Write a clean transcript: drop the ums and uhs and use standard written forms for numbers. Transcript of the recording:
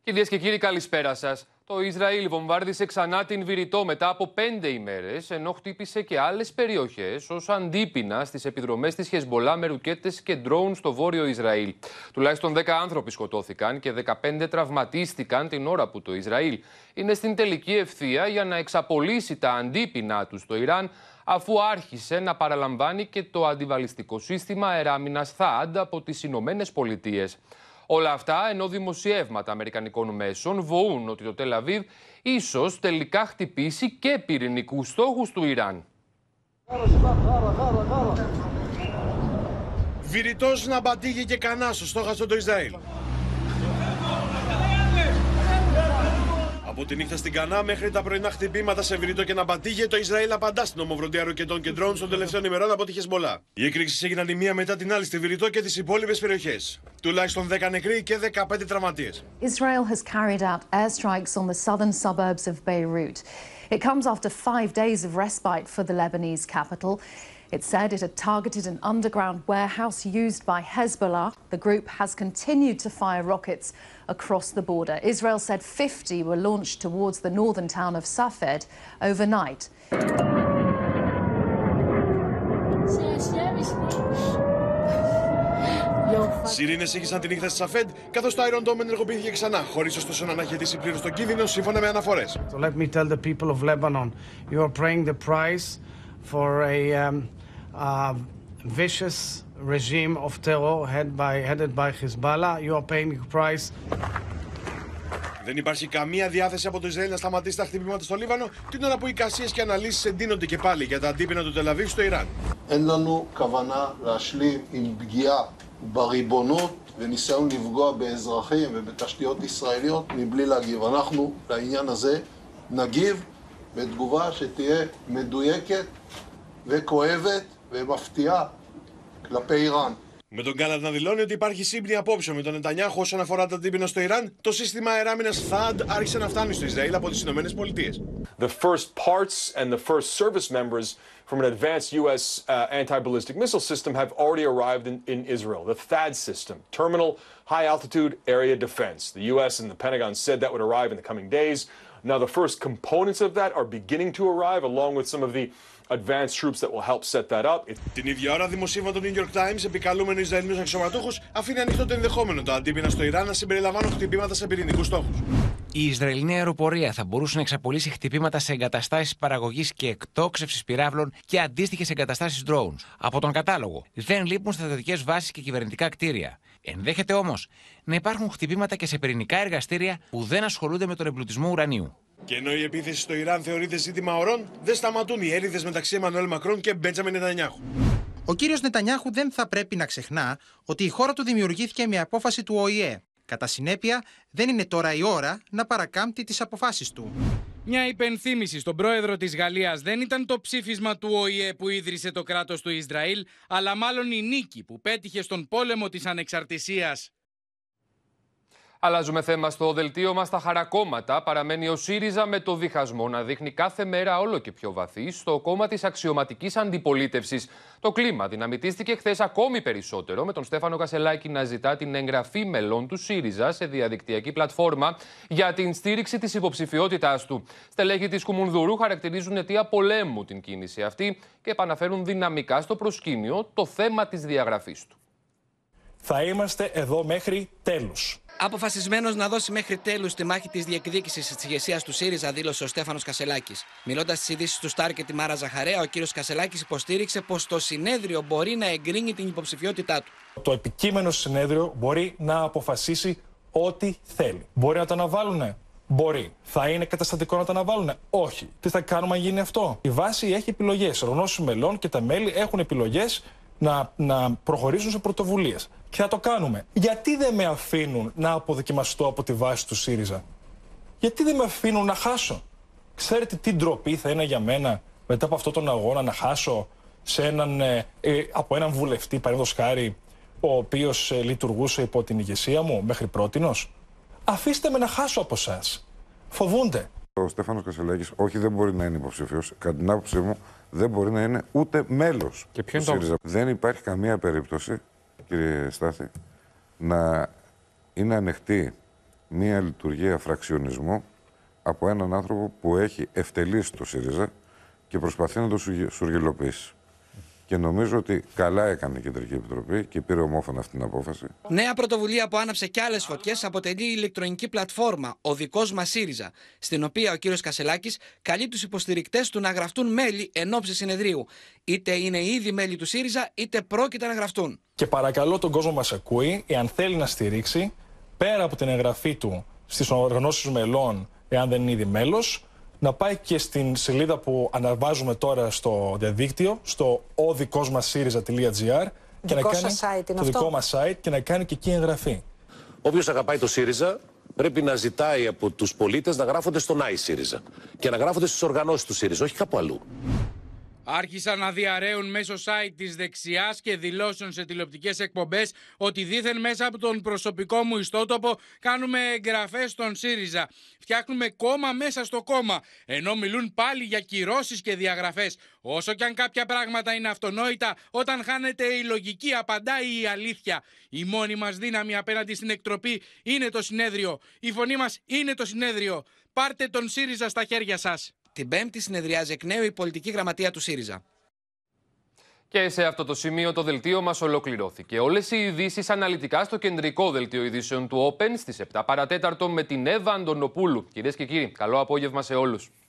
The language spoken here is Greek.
Κυρίες και κύριοι, καλησπέρα σας. Το Ισραήλ βομβάρδισε ξανά την Βηρητό μετά από 5 ημέρες, ενώ χτύπησε και άλλες περιοχές ως αντίπεινα στις επιδρομές της Χεσμολά με ρουκέτες και ντρόουν στο βόρειο Ισραήλ. Τουλάχιστον 10 άνθρωποι σκοτώθηκαν και 15 τραυματίστηκαν την ώρα που το Ισραήλ είναι στην τελική ευθεία για να εξαπολύσει τα αντίπεινα του στο Ιράν, αφού άρχισε να παραλαμβάνει και το αντιβαλιστικό σύστημα αεράμινας THAAD από τις Ηνωμένες Πολιτείες. Όλα αυτά ενώ δημοσιεύματα αμερικανικών μέσων βοούν ότι το Τελ Αβίβ ίσως τελικά χτυπήσει και πυρηνικούς στόχους του Ιράν. Βηρητός, Ναμπατίγη και Κανά στο στόχαστρο το Ισραήλ. Από τη νύχτα στην Κανά μέχρι τα πρωινά χτυπήματα σε Βηρητό και Ναμπατίγη, το Ισραήλ απαντά στην ομοβροντία ροκετών και ντρόουν των τελευταίων ημερών από τη Χεσμολά. Οι εκρήξεις έγιναν η μία μετά την άλλη στη Βηρητό και τις υπόλοιπες περιοχές. Τουλάχιστον 10 νεκροί και 15 τραυματίες. Israel has carried out airstrikes on the southern suburbs of Beirut. It comes after 5 days of respite for the Lebanese capital. It said it had targeted an underground warehouse used by Hezbollah. The group has continued to fire rockets across the border. Israel said 50 were launched towards the northern town of Safed overnight. Σιρήνες ήχησαν τη νύχτα στη Σαφέντ, καθώς το Iron Dome ενεργοποιήθηκε ξανά, χωρίς ωστόσο να αναχαιτήσει πλήρως τον κίνδυνο, σύμφωνα με αναφορές. So let me tell the people of Lebanon, you are paying the price for a vicious regime of terror headed by Hezbollah. You are paying the price. Δεν υπάρχει καμία διάθεση από το Ισραήλ να σταματήσει τα χτυπήματα στο Λίβανο, την ώρα που οι εικασίες και αναλύσεις εντείνονται και πάλι για τα αντίπεινα του Τελ Αβίβ στο Ιράν. אין לנו כוונה להשלים עם פגיעה בריבונות וניסיון לפגוע באזרחים ובתשתיות ישראליות מבלי להגיב. אנחנו לעניין הזה נגיב בתגובה שתהיה מדויקת וכואבת ומפתיעה כלפי איראן. Με τον Κάναδα να δηλώνει ότι υπάρχει σύμπνοια απόψεων με τον Νετανιάχου όσον αφορά τα αντίπεινα στο Ιράν, το σύστημα αεράμινας THAAD άρχισε να φτάνει στο Ισραήλ από τις Ηνωμένες Πολιτείες. The first parts and the first service members from an advanced U.S. Anti-ballistic missile system have already arrived in Israel. The THAAD system, Terminal High Altitude Area Defense. The U.S. and the Pentagon said that would arrive in the coming days. Now the first components of that are beginning to arrive, along with some of the advanced troops that will help set that up. Την ίδια ώρα, δημοσίευμα του New York Times, επικαλούμενο Ισραηλινούς αξιωματούχους, αφήνει ανοιχτό το ενδεχόμενο τα αντίπεινα στο Ιράν να συμπεριλαμβάνουν χτυπήματα σε πυρηνικούς στόχους. Η Ισραηλινή αεροπορία θα μπορούσε να εξαπολύσει χτυπήματα σε εγκαταστάσεις παραγωγής και εκτόξευσης πυράβλων και αντίστοιχες εγκαταστάσεις drones. Από τον κατάλογο δεν λείπουν στρατιωτικές βάσεις και κυβερνητικά κτίρια. Ενδέχεται όμως να υπάρχουν χτυπήματα και σε πυρηνικά εργαστήρια που δεν ασχολούνται με τον εμπλουτισμό ουρανίου. Και ενώ η επίθεση στο Ιράν θεωρείται ζήτημα ωρών, δεν σταματούν οι έρηδες μεταξύ Εμμανουέλ Μακρόν και Μπέντζαμιν Νετανιάχου. Ο κύριος Νετανιάχου δεν θα πρέπει να ξεχνά ότι η χώρα του δημιουργήθηκε με απόφαση του ΟΗΕ. Κατά συνέπεια, δεν είναι τώρα η ώρα να παρακάμπτει τις αποφάσεις του. Μια υπενθύμηση στον πρόεδρο της Γαλλίας δεν ήταν το ψήφισμα του ΟΗΕ που ίδρυσε το κράτος του Ισραήλ, αλλά μάλλον η νίκη που πέτυχε στον πόλεμο της ανεξαρτησίας. Αλλάζουμε θέμα στο δελτίο μας. Τα χαρακόμματα παραμένει ο ΣΥΡΙΖΑ με το διχασμό να δείχνει κάθε μέρα όλο και πιο βαθύ στο κόμμα της αξιωματικής αντιπολίτευσης. Το κλίμα δυναμητίστηκε χθες ακόμη περισσότερο, με τον Στέφανο Κασελάκη να ζητά την εγγραφή μελών του ΣΥΡΙΖΑ σε διαδικτυακή πλατφόρμα για την στήριξη της υποψηφιότητάς του. Στελέχη της Κουμουνδούρου χαρακτηρίζουν αιτία πολέμου την κίνηση αυτή και επαναφέρουν δυναμικά στο προσκήνιο το θέμα της διαγραφής του. Θα είμαστε εδώ μέχρι τέλους. Αποφασισμένος να δώσει μέχρι τέλους τη μάχη της διεκδίκησης της ηγεσίας του ΣΥΡΙΖΑ, δήλωσε ο Στέφανος Κασελάκης. Μιλώντας στις ειδήσεις του Σταρ και τη Μάρα Ζαχαρέα, ο κύριος Κασελάκης υποστήριξε πως το συνέδριο μπορεί να εγκρίνει την υποψηφιότητά του. Το επικείμενο συνέδριο μπορεί να αποφασίσει ό,τι θέλει. Μπορεί να το αναβάλουνε. Μπορεί. Θα είναι καταστατικό να το αναβάλουνε. Όχι. Τι θα κάνουμε αν γίνει αυτό? Η βάση έχει επιλογές. Οργανώσεις μελών και τα μέλη έχουν επιλογές να προχωρήσουν σε πρωτοβουλίες. Και θα το κάνουμε. Γιατί δεν με αφήνουν να αποδοκιμαστώ από τη βάση του ΣΥΡΙΖΑ? Γιατί δεν με αφήνουν να χάσω? Ξέρετε τι ντροπή θα είναι για μένα μετά από αυτόν τον αγώνα να χάσω από έναν βουλευτή, παραδείγματος χάρη, ο οποίος λειτουργούσε υπό την ηγεσία μου μέχρι πρότινος? Αφήστε με να χάσω από εσάς. Φοβούνται. Ο Στέφανος Κασελάκης όχι, δεν μπορεί να είναι υποψήφιος. Κατά την άποψή μου, δεν μπορεί να είναι ούτε μέλος του ΣΥΡΙΖΑ. Δεν υπάρχει καμία περίπτωση, κύριε Στάθη, να είναι ανοιχτή μία λειτουργία φραξιονισμού από έναν άνθρωπο που έχει ευτελίσει το ΣΥΡΙΖΑ και προσπαθεί να το σουργελοποιήσει. Και νομίζω ότι καλά έκανε η Κεντρική Επιτροπή και πήρε ομόφωνα αυτή την απόφαση. Νέα πρωτοβουλία που άναψε κι άλλες φωτιές αποτελεί η ηλεκτρονική πλατφόρμα «Ο δικός μας ΣΥΡΙΖΑ», στην οποία ο κύριος Κασσελάκης καλεί τους υποστηρικτές του να γραφτούν μέλη εν ώψη συνεδρίου. Είτε είναι ήδη μέλη του ΣΥΡΙΖΑ, είτε πρόκειται να γραφτούν. Και παρακαλώ τον κόσμο μας ακούει, εάν θέλει να στηρίξει, πέρα από την εγγραφή του στις οργανώσεις μελών, εάν δεν είναι ήδη μέλος, να πάει και στην σελίδα που αναβάζουμε τώρα στο διαδίκτυο, στο odikosmassyriza.gr και να κάνει το δικό μας site και να κάνει και εκεί εγγραφή. Όποιος αγαπάει το ΣΥΡΙΖΑ πρέπει να ζητάει από τους πολίτες να γράφονται στον ΣΥΡΙΖΑ και να γράφονται στις οργανώσεις του ΣΥΡΙΖΑ, όχι κάπου αλλού. Άρχισαν να διαρρέουν μέσω site της δεξιάς και δηλώσεων σε τηλεοπτικές εκπομπές ότι δήθεν μέσα από τον προσωπικό μου ιστότοπο κάνουμε εγγραφές στον ΣΥΡΙΖΑ. Φτιάχνουμε κόμμα μέσα στο κόμμα, ενώ μιλούν πάλι για κυρώσεις και διαγραφές. Όσο κι αν κάποια πράγματα είναι αυτονόητα, όταν χάνεται η λογική απαντάει η αλήθεια. Η μόνη μας δύναμη απέναντι στην εκτροπή είναι το συνέδριο. Η φωνή μας είναι το συνέδριο. Πάρτε τον ΣΥΡΙΖΑ στα χέρια σας. Την Πέμπτη συνεδριάζει εκ νέου η πολιτική γραμματεία του ΣΥΡΙΖΑ. Και σε αυτό το σημείο το δελτίο μας ολοκληρώθηκε. Όλες οι ειδήσεις αναλυτικά στο κεντρικό δελτίο ειδήσεων του Open στις 7 παρατέταρτο με την Εύα Αντωνοπούλου. Κυρίες και κύριοι, καλό απόγευμα σε όλους.